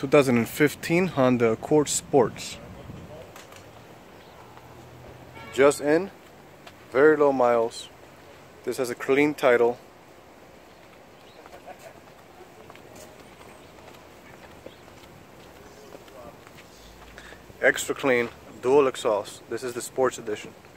2015 Honda Accord Sports. Just in, very low miles. This has a clean title. Extra clean, dual exhaust. This is the sports edition.